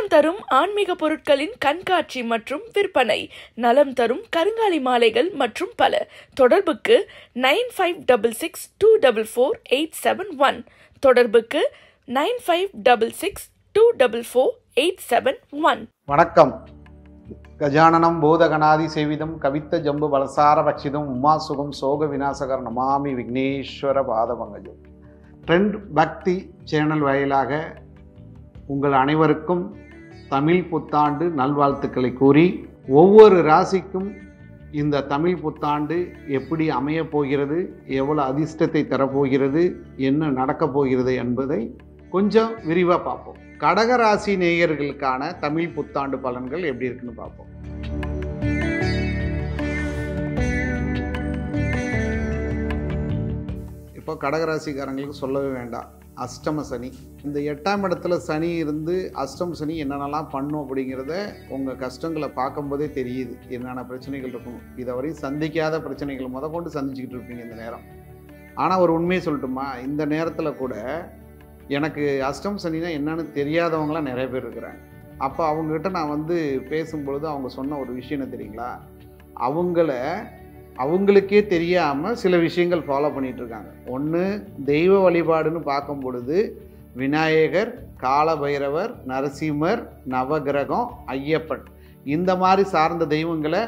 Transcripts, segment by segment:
தரும் ஆன்மீக பொருட்களின் கண்காட்சி மற்றும் விற்பனை, நலம் தரும் கருங்காலி மாலைகள் மற்றும் பல. தொடர்புக்கு 9566244871. தொடர்புக்கு 9566244871. வணக்கம். கஜானனம் பூதகணாதி சேவிதம் கவித்த ஜம்பு பலசார பட்சிதம் உமாசுகம் சோக விநாசகர் நமாமி விக்னேஸ்வர பாதபங்கஜம். ட்ரெண்ட் பக்தி சேனல் வாயிலாக உங்கள் அனைவருக்கும் தமிழ் புத்தாண்டு நல்வாழ்த்துக்களை கூறி, ஒவ்வொரு ராசிக்கும் இந்த தமிழ் புத்தாண்டு எப்படி அமையப் போகிறது, எவ்வளோ அதிர்ஷ்டத்தை தரப்போகிறது, என்ன நடக்கப் போகிறது என்பதை கொஞ்சம் விரிவாக பார்ப்போம். கடகராசி நேயர்களுக்கான தமிழ் புத்தாண்டு பலன்கள் எப்படி இருக்குன்னு பார்ப்போம். இப்போ கடகராசிக்காரங்களுக்கு சொல்லவே வேண்டாம், அஷ்டம சனி. இந்த 8ஆம் இடத்துல சனி இருந்து அஷ்டம சனி என்னென்னலாம் பண்ணும் அப்படிங்கிறத உங்கள் கஷ்டங்களை பார்க்கும்போதே தெரியுது, என்னென்ன பிரச்சனைகள் இருக்கும். இதை வரையும் சந்திக்காத பிரச்சனைகள் கொண்டு சந்திச்சுக்கிட்டு இருப்பீங்க இந்த நேரம். ஆனால் ஒரு உண்மையை சொல்லட்டுமா, இந்த நேரத்தில் கூட எனக்கு அஷ்டம சனினா என்னன்னு தெரியாதவங்களாம் நிறைய பேர் இருக்கிறாங்க. அப்போ அவங்ககிட்ட நான் பேசும்பொழுது அவங்க சொன்ன ஒரு விஷயம் என்ன தெரியுங்களா, அவங்களுக்கே தெரியாமல் சில விஷயங்கள் ஃபாலோ பண்ணிகிட்டு இருக்காங்க. ஒன்று, தெய்வ வழிபாடுன்னு பார்க்கும் பொழுது விநாயகர், காலபைரவர், நரசிம்மர், நவகிரகம், ஐயப்பன், இந்த மாதிரி சார்ந்த தெய்வங்களை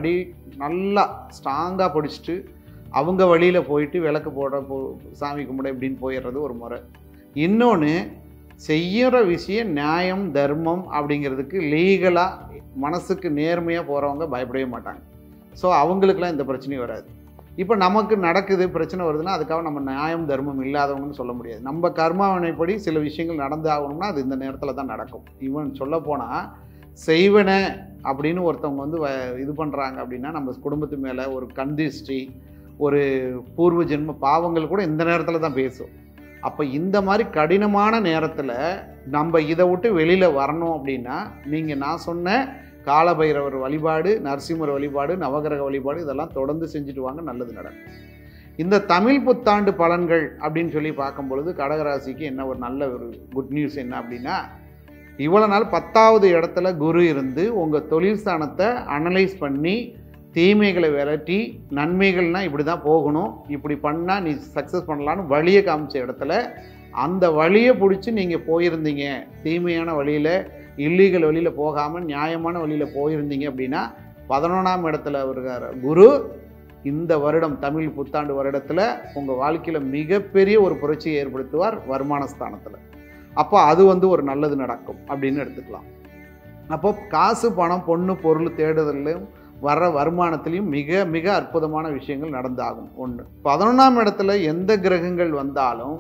நல்லா ஸ்ட்ராங்காக பிடிச்சிட்டு அவங்க வழியில் போயிட்டு விளக்கு போட சாமி கும்பிட இப்படின்னு போயிடுறது ஒரு முறை. இன்னொன்று, செய்கிற விஷயம் நியாயம் தர்மம் அப்படிங்கிறதுக்கு லீகலாக மனசுக்கு நேர்மையாக போகிறவங்க பயப்படவே மாட்டாங்க. ஸோ அவங்களுக்கெல்லாம் இந்த பிரச்சனையும் வராது. இப்போ நமக்கு நடக்குது, பிரச்சனை வருதுன்னா அதுக்காக நம்ம நியாயம் தர்மம் இல்லாதவங்கன்னு சொல்ல முடியாது. நம்ம கர்மாவினைப்படி சில விஷயங்கள் நடந்து ஆகணும்னா அது இந்த நேரத்தில் தான் நடக்கும். ஈவன் சொல்லப்போனால் செய்வன அப்படின்னு ஒருத்தவங்க இது பண்ணுறாங்க அப்படின்னா நம்ம குடும்பத்து மேலே ஒரு கந்திஷ்டி, ஒரு பூர்வ ஜென்ம பாவங்கள் கூட இந்த நேரத்தில் தான் பேசும். அப்போ இந்த மாதிரி கடினமான நேரத்தில் நம்ம இதை விட்டு வெளியில் வரணும் அப்படின்னா நீங்கள் நான் சொன்ன காலபைரவர் வழிபாடு, நரசிம்மர் வழிபாடு, நவகிரக வழிபாடு இதெல்லாம் தொடர்ந்து செஞ்சுட்டு வாங்க, நல்லது நடக்கும். இந்த தமிழ் புத்தாண்டு பலன்கள் அப்படின்னு சொல்லி பார்க்கும் பொழுது கடகராசிக்கு என்ன ஒரு நல்ல ஒரு குட் நியூஸ் என்ன அப்படின்னா, இவ்வளோ நாள் 10வது இடத்துல குரு இருந்து உங்கள் தொழில் ஸ்தானத்தை அனலைஸ் பண்ணி தீமைகளை விரட்டி நன்மைகள்னால் இப்படி தான் போகணும், இப்படி பண்ணால் நீ சக்ஸஸ் பண்ணலான்னு வழியை காமிச்ச இடத்துல அந்த வழியை பிடிச்சி நீங்கள் போயிருந்தீங்க, தீமையான வழியில் இல்லீகல் வழியில் போகாமல் நியாயமான வழியில் போயிருந்தீங்க அப்படின்னா 11ஆம் இடத்துல வருகிற குரு இந்த வருடம் தமிழ் புத்தாண்டு வருடத்தில் உங்கள் வாழ்க்கையில் மிகப்பெரிய ஒரு புரட்சியை ஏற்படுத்துவார் வருமான ஸ்தானத்தில். அப்போ அது ஒரு நல்லது நடக்கும் அப்படின்னு எடுத்துக்கலாம். அப்போ காசு பணம் பொண்ணு பொருள் தேடுதலும் வர்ற வருமானத்திலையும் மிக மிக அற்புதமான விஷயங்கள் நடந்தாகும். ஒன்று, 11ஆம் இடத்துல எந்த கிரகங்கள் வந்தாலும்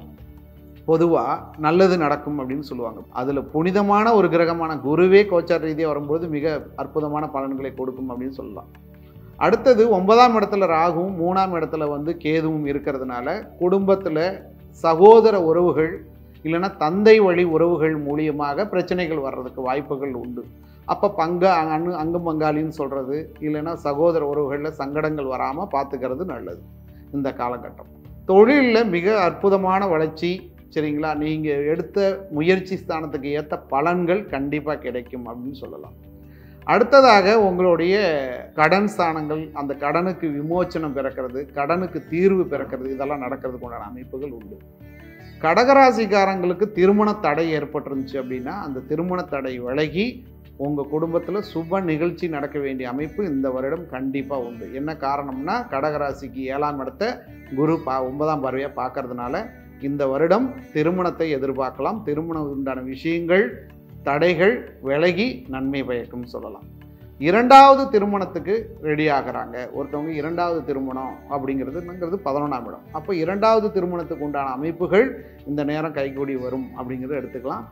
பொதுவாக நல்லது நடக்கும் அப்படின்னு சொல்லுவாங்க. அதில் புனிதமான ஒரு கிரகமான குருவே கோச்சார ரீதியாக வரும்போது மிக அற்புதமான பலன்களை கொடுக்கும் அப்படின்னு சொல்லலாம். அடுத்தது 9ஆம் இடத்துல ராகுவும் 3ஆம் இடத்துல கேதுவும் இருக்கிறதுனால குடும்பத்தில் சகோதர உறவுகள் இல்லைன்னா தந்தை வழி உறவுகள் மூலியமாக பிரச்சனைகள் வர்றதுக்கு வாய்ப்புகள் உண்டு. அப்போ அங்கம் பங்காளின்னு சொல்கிறது இல்லைன்னா சகோதர உறவுகளில் சங்கடங்கள் வராமல் பார்த்துக்கிறது நல்லது இந்த காலகட்டம். தொழிலில் மிக அற்புதமான வளர்ச்சி, சரிங்களா, நீங்கள் எடுத்த முயற்சி ஸ்தானத்துக்கு ஏற்ற பலன்கள் கண்டிப்பாக கிடைக்கும் அப்படின்னு சொல்லலாம். அடுத்ததாக உங்களுடைய கடன் ஸ்தானங்கள், அந்த கடனுக்கு விமோச்சனம் பிறக்கிறது, கடனுக்கு தீர்வு பிறக்கிறது, இதெல்லாம் நடக்கிறதுக்கு உண்டான அமைப்புகள் உண்டு. கடகராசிக்காரங்களுக்கு திருமண தடை ஏற்பட்டிருந்துச்சு அப்படின்னா அந்த திருமண தடை விலகி உங்கள் குடும்பத்தில் சுப நிகழ்ச்சி நடக்க வேண்டிய அமைப்பு இந்த வருடம் கண்டிப்பாக உண்டு. என்ன காரணம்னா கடகராசிக்கு 7ஆம் இடத்தை குரு 9ஆம் பார்வையாக பார்க்கறதுனால இந்த வருடம் திருமணத்தை எதிர்பார்க்கலாம். திருமணம் உண்டான விஷயங்கள் தடைகள் விலகி நன்மை பயக்கும் சொல்லலாம். 2வது திருமணத்துக்கு ரெடி ஆகிறாங்க ஒருத்தவங்க, 2வது திருமணம் அப்படிங்கிறது 11ஆம் இடம். அப்போ 2வது திருமணத்துக்கு உண்டான அமைப்புகள் இந்த நேரம் கைகூடி வரும் அப்படிங்கிறத எடுத்துக்கலாம்.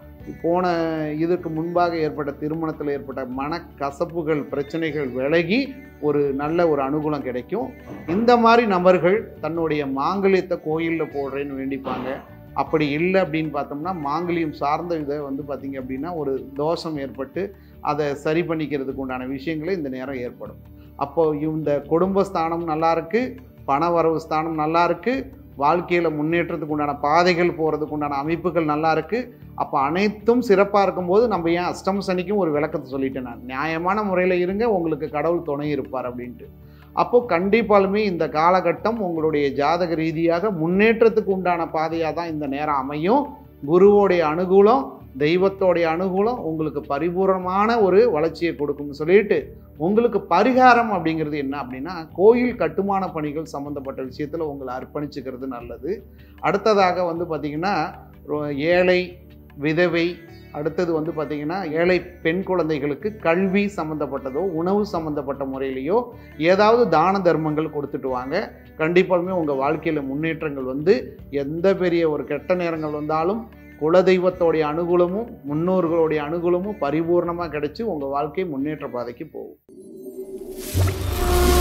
இதுக்கு முன்பாக ஏற்பட்ட திருமணத்தில் ஏற்பட்ட மனக்கசப்புகள் பிரச்சனைகள் விலகி ஒரு நல்ல ஒரு அனுகூலம் கிடைக்கும். இந்த மாதிரி நபர்கள் தன்னுடைய மாங்கல்யத்தை கோயிலில் போடுறேன்னு வேண்டிப்பாங்க. அப்படி இல்லை அப்படின்னு பார்த்தோம்னா மாங்கல்யம் சார்ந்த இதை பார்த்திங்க அப்படின்னா ஒரு தோஷம் ஏற்பட்டு அதை சரி பண்ணிக்கிறதுக்கு உண்டான விஷயங்களே இந்த நேரம் ஏற்படும். அப்போது இந்த குடும்பஸ்தானம் நல்லா இருக்குது, பண வரவு ஸ்தானம் நல்லா இருக்குது, வாழ்க்கையில் முன்னேற்றத்துக்கு உண்டான பாதைகள் போகிறதுக்கு உண்டான அமைப்புகள் நல்லா இருக்குது. அப்போ அனைத்தும் சிறப்பாக இருக்கும்போது நம்ம ஏன் அஷ்டம சனிக்கும் ஒரு விளக்கத்தை சொல்லிட்டேன். நான் நியாயமான முறையில் இருங்க, உங்களுக்கு கடவுள் துணை இருப்பார் அப்படின்ட்டு. அப்போது கண்டிப்பாலுமே இந்த காலகட்டம் உங்களுடைய ஜாதக ரீதியாக முன்னேற்றத்துக்கு உண்டான பாதையாக தான் இந்த நேரம் அமையும். குருவோடைய அனுகூலம், தெய்வத்தோடைய அனுகூலம் உங்களுக்கு பரிபூர்ணமான ஒரு வளர்ச்சியை கொடுக்கும்னு சொல்லிட்டு, உங்களுக்கு பரிகாரம் அப்படிங்கிறது என்ன அப்படின்னா, கோயில் கட்டுமான பணிகள் சம்மந்தப்பட்ட விஷயத்தில் உங்களை அர்ப்பணிச்சுக்கிறது நல்லது. அடுத்ததாக வந்து பார்த்திங்கன்னா ஏழை, விதவை, அடுத்தது வந்து பார்த்திங்கன்னா ஏழை பெண் குழந்தைகளுக்கு கல்வி சம்மந்தப்பட்டதோ உணவு சம்மந்தப்பட்ட முறையிலையோ ஏதாவது தான தர்மங்கள் கொடுத்துட்டு வாங்க. கண்டிப்பாலுமே உங்கள் வாழ்க்கையில் முன்னேற்றங்கள் வந்து எந்த பெரிய ஒரு கெட்ட நேரங்கள் வந்தாலும் குலதெய்வத்தோடைய அனுகூலமும் முன்னோர்களுடைய அனுகூலமும் பரிபூர்ணமாக கிடைச்சி உங்கள் வாழ்க்கை முன்னேற்ற பாதைக்கு போகும்.